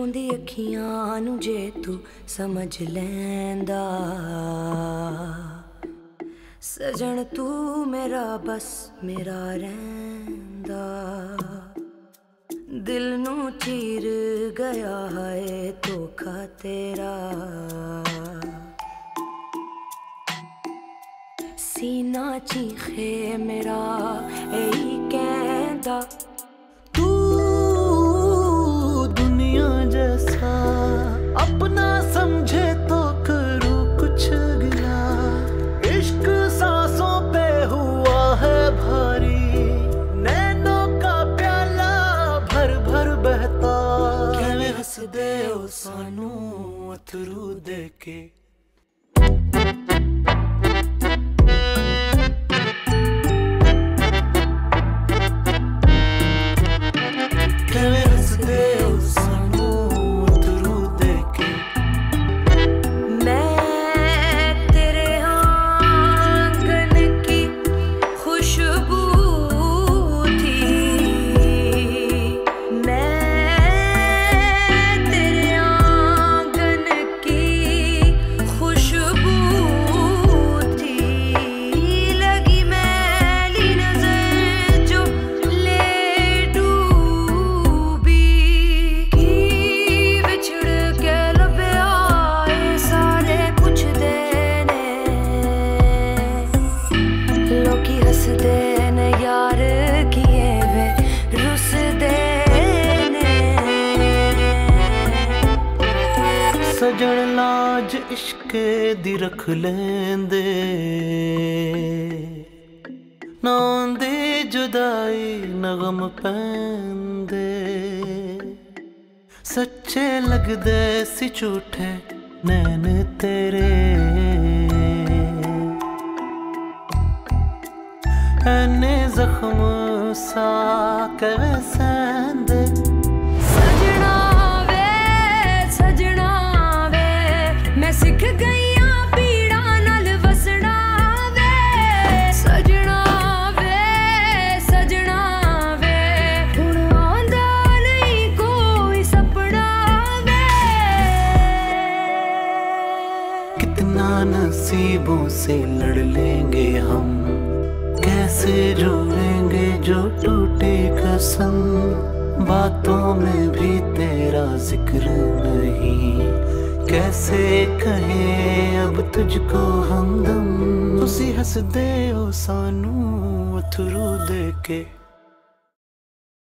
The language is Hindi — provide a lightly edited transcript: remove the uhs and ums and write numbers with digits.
चाहुंदी अखियां नू जे तू समझ लैंदा, सजन तू मेरा बस मेरा रैंदा। दिल नू चीर गया है धोखा तेरा, सीना चीखे मेरा यही कहता। तू दुनिया जैसा अपना समझे तो करूँ कुछ गिला। इश्क सांसों पे हुआ है भारी, नैनों का प्याला भर भर बहता। कैवे हंस दे ओ सानू अथरू दे के। सजन लाज इश्के दी रख लेंदे, ना आंदी जुदाई न गम पैंदे। सच्चे लगदे सी झूठे नैन तेरे, ऐने जख्म सा कैवे सहंदे। सिख गईया पीड़ा नाल वसना वे, सजना वे हुण आंदा नहीं कोई सपना वे। कितना नसीबों से लड़ लेंगे हम, कैसे जोड़ेंगे जो टूटे कसम। बातों में भी तेरा जिक्र नहीं, कैसे कहें अब तुझको हमदम। तुसी हंस दे ओ सानू अथरू दे के।